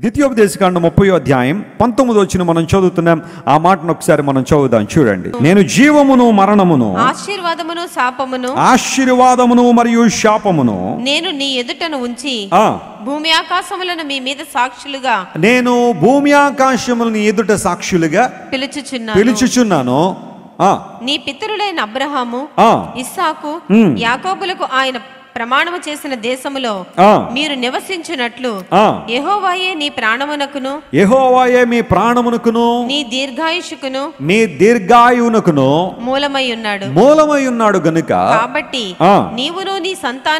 ద్వితీయోపదేశకాండం 30వ అధ్యాయం 19వ వచనం మనం చదువుతున్నాం. ఆ మాటను ఒకసారి మనం చదువుదాం. చూడండి. నేను జీవమును మరణమును ఆశీర్వాదమును మరియు శాపమును నేను నీ ఎదుటను ఉంచి భూమి ఆకాశములను మీ మీద సాక్షులుగా ఎదుట సాక్షులుగా పిలుచుచున్నాను. నీ పితరులైన అబ్రహాము, ఇస్సాకు, యాకోబులకు ఆయన ప్రమాణము చేసిన దేశములో మీరు నివసించునట్లు యెహోవాయే మీ ప్రాణమునకును నీ దీర్ఘాయువునకును మూలమై ఉన్నాడు గనుక కాబట్టి నీవును నీ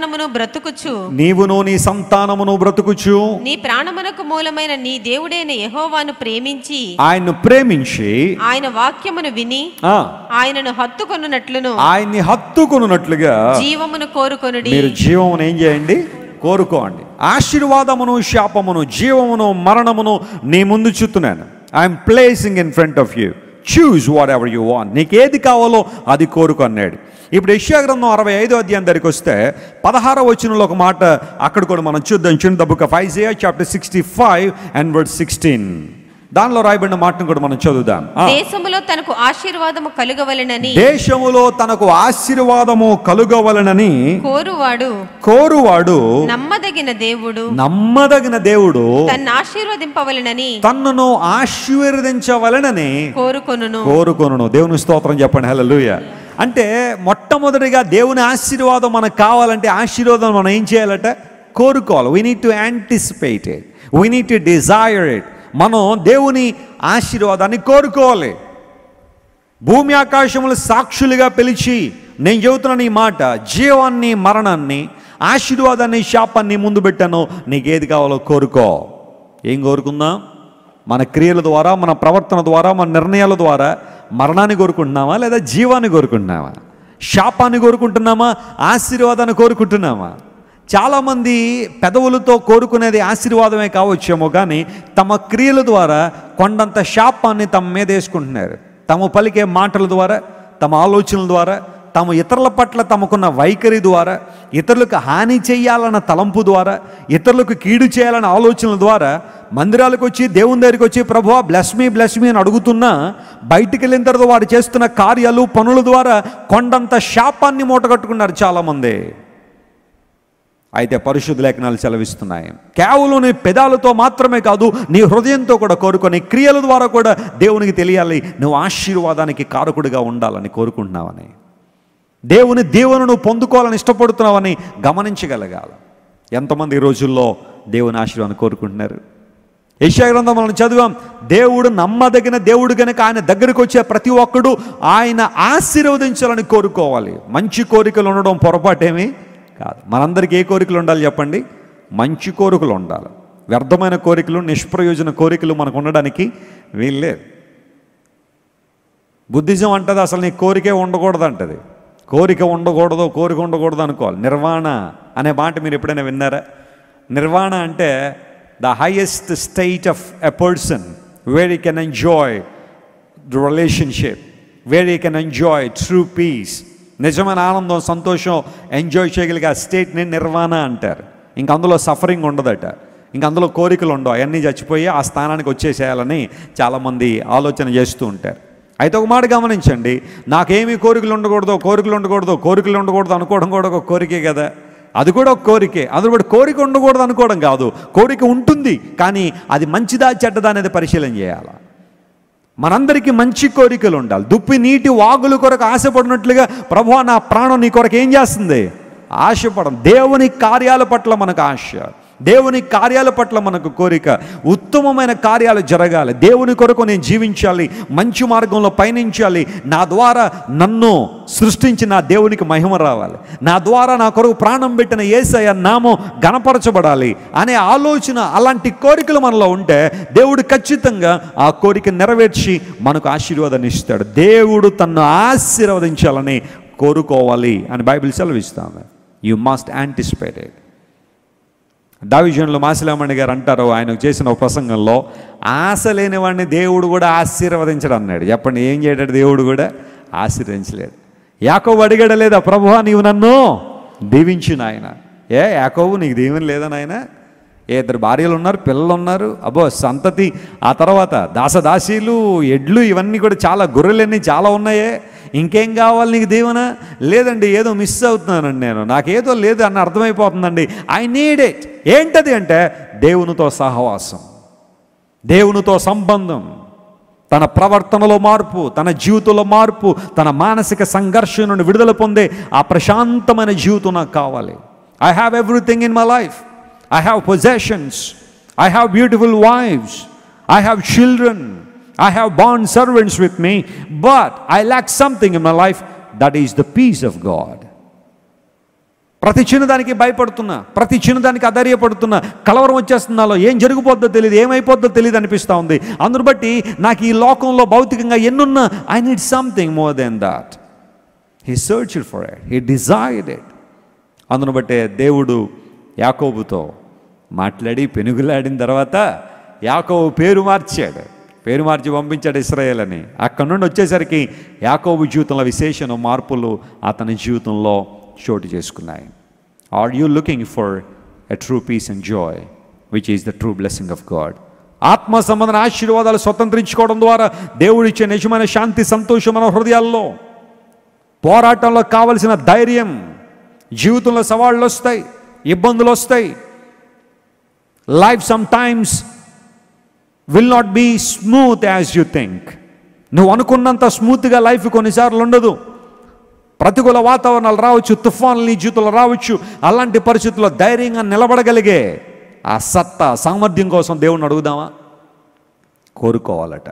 సంతానమును బ్రతుకుచు నీ ప్రాణమునకు మూలమైన నీ దేవుడైన యెహోవాను ప్రేమించి ఆయన వాక్యమును విని ఆయనను హత్తుకొనున్నట్లుగా జీవమును కోరుకొనుడి. జీవమును ఏం చేయండి? కోరుకోండి. ఆశీర్వాదమును శాపమును జీవమును మరణమును నీ ముందు చూస్తున్నాను. I'm placing in front of you. Choose whatever you want. నీకు ఏది కావాలో అది కోరుకో అన్నాడు. ఇప్పుడు యెషయా గ్రంథం 65వ అధ్యాయం దగ్గరికి వస్తే 16వ వచనంలో ఒక మాట అక్కడ కూడా మనం చూద్దాం. చూడండి. The book of Isaiah chapter 65 and verse 16. దానిలో రాయబడిన మాటను కూడా మనం చదువుదాం. దేశములో తనకు ఆశీర్వాదము కలుగవలెనని కోరువాడు నమ్మదగిన దేవుడు తన్ను ఆశీర్వదించవలెనని కోరుకొనును. దేవుని స్తోత్రం చెప్పండి. హల్లెలూయా. అంటే మొట్టమొదటిగా దేవుని ఆశీర్వాదం మనకు కావాలంటే ఆశీర్వాదం మనం ఏం చేయాలట? కోరుకోవాలి. We need to anticipate it, we need to desire it. మనం దేవుని ఆశీర్వాదాన్ని కోరుకోవాలి. భూమి ఆకాశములు సాక్షులుగా పిలిచి నేను చెబుతున్నాను ఈ మాట, జీవాన్ని మరణాన్ని ఆశీర్వాదాన్ని శాపాన్ని ముందు పెట్టాను. నీకేది కావాలో కోరుకో. ఏం కోరుకుందాం? మన క్రియల ద్వారా, మన ప్రవర్తన ద్వారా, మన నిర్ణయాల ద్వారా మరణాన్ని కోరుకుంటున్నామా లేదా జీవాన్ని కోరుకుంటున్నామా? శాపాన్ని కోరుకుంటున్నామా? ఆశీర్వాదాన్ని కోరుకుంటున్నామా? చాలామంది పెదవులతో కోరుకునేది ఆశీర్వాదమే కావచ్చేమో, కానీ తమ క్రియల ద్వారా కొండంత శాపాన్ని తమ మీద వేసుకుంటున్నారు. తమ పలికే మాటల ద్వారా, తమ ఆలోచనల ద్వారా, తమ ఇతరుల పట్ల తమకున్న వైఖరి ద్వారా, ఇతరులకు హాని చేయాలన్న తలంపు ద్వారా, ఇతరులకు కీడు చేయాలన్న ఆలోచనల ద్వారా మందిరాలకు వచ్చి దేవుని దగ్గరికి వచ్చి ప్రభువా బ్లెస్ మీ అని అడుగుతున్నా, బయటికి వెళ్ళిన తర్వాత వాడు చేస్తున్న కార్యాలు పనుల ద్వారా కొండంత శాపాన్ని మూటగట్టుకున్నారు చాలామంది. అయితే పరిశుద్ధ లేఖనాలు సెలవిస్తున్నాయి, కేవలం నీ పెదాలతో మాత్రమే కాదు, నీ హృదయంతో కూడా కోరుకొని క్రియల ద్వారా కూడా దేవునికి తెలియాలి నువ్వు ఆశీర్వాదానికి కారకుడిగా ఉండాలని కోరుకుంటున్నావని, దేవుని దీవెనను పొందుకోవాలని ఇష్టపడుతున్నావని గమనించగలగాలి. ఎంతమంది ఈ రోజుల్లో దేవుని ఆశీర్వాదాన్ని కోరుకుంటున్నారు? యెషయా గ్రంథం మనం చదివాం, దేవుడు నమ్మదగిన దేవుడు కనుక ఆయన దగ్గరికి వచ్చే ప్రతి ఒక్కడు ఆయన ఆశీర్వదించాలని కోరుకోవాలి. మంచి కోరికలు ఉండడం పొరపాటేమీ కాదు. మనందరికీ ఏ కోరికలు ఉండాలి చెప్పండి? మంచి కోరికలు ఉండాలి. వ్యర్థమైన కోరికలు, నిష్ప్రయోజన కోరికలు మనకు ఉండడానికి వీల్లేదు. బుద్ధిజం అంటది అసలు నీ కోరికే ఉండకూడదు అంటది. కోరిక ఉండకూడదు అనుకోవాలి. నిర్వాణ అనే మాట మీరు ఎప్పుడైనా విన్నారా? నిర్వాణ అంటే the highest state of a person where you can enjoy the relationship, where you can enjoy true peace. నిజమైన ఆనందం, సంతోషం ఎంజాయ్ చేయగలిగే ఆ స్టేట్ని నిర్వాణ అంటారు. ఇంక అందులో సఫరింగ్ ఉండదట, ఇంక అందులో కోరికలు ఉండవు, అవన్నీ చచ్చిపోయి ఆ స్థానానికి వచ్చేసేయాలని చాలామంది ఆలోచన చేస్తూ ఉంటారు. అయితే ఒక మాట గమనించండి, నాకేమీ కోరికలు ఉండకూడదు అనుకోవడం కూడా ఒక కోరికే కదా. అది కూడా ఒక కోరికే. అందులో కోరిక ఉండకూడదు అనుకోవడం కాదు, కోరిక ఉంటుంది, కానీ అది మంచిదా చెడ్డదా అనేది పరిశీలన చేయాలి. మనందరికీ మంచి కోరికలు ఉండాలి. దుప్పి నీటి వాగుల కొరకు ఆశపడినట్లుగా ప్రభువా నా ప్రాణం నీ కొరకు ఏం చేస్తుంది? ఆశపడం. దేవుని కార్యాల పట్ల మనకు ఆశ, దేవుని కార్యాల పట్ల మనకు కోరిక. ఉత్తమమైన కార్యాలు జరగాలి, దేవుని కొరకు నేను జీవించాలి, మంచి మార్గంలో పయనించాలి, నా ద్వారా నన్ను సృష్టించి నా దేవునికి మహిమ రావాలి, నా ద్వారా నా కొరకు ప్రాణం పెట్టిన యేసయ్య నామం గణపరచబడాలి అనే ఆలోచన, అలాంటి కోరికలు మనలో ఉంటే దేవుడు ఖచ్చితంగా ఆ కోరిక నెరవేర్చి మనకు ఆశీర్వాదాన్ని ఇస్తాడు. దేవుడు తన్ను ఆశీర్వదించాలని కోరుకోవాలి అని బైబిల్ సెలవిస్తాము. You must anticipate it. దావీదులో మాసిలామణి గారు అంటారు, ఆయనకు చేసిన ఒక ప్రసంగంలో, ఆశ లేని వాడిని దేవుడు కూడా ఆశీర్వదించడు అన్నాడు. చెప్పండి, ఏం చేయడాడు? దేవుడు కూడా ఆశీర్వదించలేడు. యాకోబు అడిగాడు లేదా, ప్రభువా నీవు నన్ను దీవించు నాయన. యాకోబు నీకు దీవెన లేదా నాయన? ఇద్దరు భార్యలు ఉన్నారు, పిల్లలు ఉన్నారు, అబ్బో సంతతి, ఆ తర్వాత దాసదాసీలు, ఎడ్లు, ఇవన్నీ కూడా చాలా, గొర్రెలన్నీ చాలా ఉన్నాయే, ఇంకేం కావాలి నీకు దీవెన? లేదండి, ఏదో మిస్ అవుతున్నానండి, నాకేదో లేదు అని అర్థమైపోతుందండి. I need it. ఏంటది అంటే దేవునితో సహవాసం, దేవునితో సంబంధం, తన ప్రవర్తనలో మార్పు, తన జీవితంలో మార్పు, తన మానసిక సంఘర్షణ నుండి విడుదల పొందే ఆ ప్రశాంతమైన జీవితం నాకు కావాలి. I have everything in my life. I have possessions, I have beautiful wives, I have children, I have bond servants with me, but I lack something in my life, that is the peace of God. ప్రతి చిన్నదానికి భయపడుతున్నా, ప్రతి చిన్నదానికి అధైర్యపడుతున్నా, కలవరం వచ్చేస్తుంది, నాలో ఏం జరిగిపోద్దో తెలియదు, ఏమైపోద్దో తెలియదు అనిపిస్తూ ఉంది. అందును బట్టి నాకు ఈ లోకంలో భౌతికంగా ఎన్నున్నా, I need something more than that. He searched for it, he desired it. అందును బట్టే దేవుడు యాకోబుతో మాట్లాడి పెనుగులాడిన తర్వాత యాకోబు పేరు మార్చాడు, పేరు మార్చి పంపించాడు ఇశ్రాయేల్ అని. అక్కడ నుండి వచ్చేసరికి యాకోబు జీవితంలో విశేషణ మార్పులు అతని జీవితంలో చోటు చేసుకున్నాయి. Are you looking for a true peace and joy which is the true blessing of God? ఆత్మ సంబంధమైన ఆశీర్వాదాలు స్వతంత్రించుకోవడం ద్వారా దేవుడిచ్చే నిజమైన శాంతి, సంతోషం మన హృదయాల్లో, పోరాటంలో కావలసిన ధైర్యం, జీవితంలో సవాళ్ళు వస్తాయి, ఇబ్బందులు వస్తాయి. Life sometimes will not be smooth as you think. నువ్వు అనుకున్నంత స్మూత్గా లైఫ్ కొన్నిసార్లు ఉండదు. ప్రతికూల వాతావరణాలు రావచ్చు, తుఫాన్లు నీ జీవితంలో రావచ్చు. అలాంటి పరిస్థితుల్లో ధైర్యంగా నిలబడగలిగే ఆ సత్తా, సామర్థ్యం కోసం దేవుణ్ణి అడుగుదామా? కోరుకోవాలట.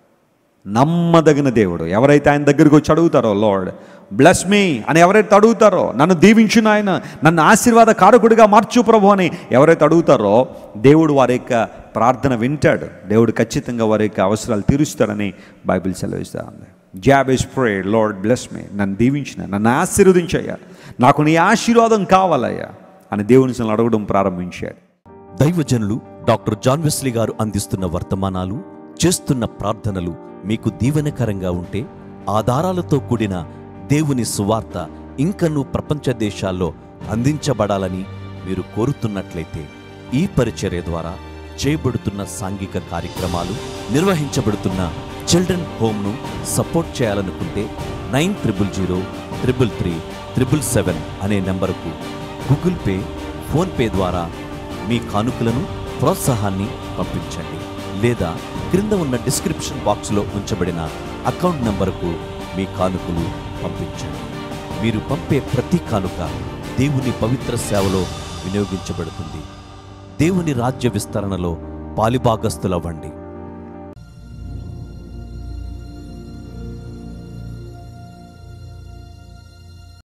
నమ్మదగిన దేవుడు ఎవరైతే ఆయన దగ్గరికి వచ్చి అడుగుతారో, లార్డ్ బ్లెస్ మీ అని ఎవరైతే అడుగుతారో, నన్ను దీవించు నాయన, నన్ను ఆశీర్వాద కారకుడిగా మార్చు ప్రభు అని ఎవరైతే అడుగుతారో, దేవుడు వారి యొక్క ప్రార్థన వింటాడు. దేవుడు ఖచ్చితంగా వారి యొక్క అవసరాలు తీరుస్తాడని బైబిల్ సెలవిస్తూ ఉంది. జాబెజ్ ప్రేయడ్, లార్డ్ బ్లెస్ మీ, నన్ను దీవించిన, నన్ను ఆశీర్వదించయ్యా, నాకు నీ ఆశీర్వాదం కావాలయ్యా అని దేవుని అడగడం ప్రారంభించాడు. దైవజనులు డాక్టర్ జాన్ వెస్లీ గారు అందిస్తున్న వర్తమానాలు, చేస్తున్న ప్రార్థనలు మీకు దీవెనకరంగా ఉంటే, ఆధారాలతో కూడిన దేవుని సువార్త ఇంకనూ ప్రపంచ దేశాల్లో అందించబడాలని మీరు కోరుతున్నట్లయితే, ఈ పరిచర్య ద్వారా చేయబడుతున్న సాంఘిక కార్యక్రమాలు, నిర్వహించబడుతున్న చిల్డ్రన్ హోమ్ను సపోర్ట్ చేయాలనుకుంటే 9000333777 అనే నెంబరుకు గూగుల్ పే, ఫోన్పే ద్వారా మీ కానుకలను, ప్రోత్సాహాన్ని పంపించండి. లేదా క్రింద ఉన్న డిస్క్రిప్షన్ బాక్స్లో ఉంచబడిన అకౌంట్ నంబరుకు మీ కానుకలు పంపించండి. మీరు పంపే ప్రతి కానుక దేవుని పవిత్ర సేవలో వినియోగించబడుతుంది. దేవుని రాజ్య విస్తరణలో పాలిభాగస్తులవ్వండి.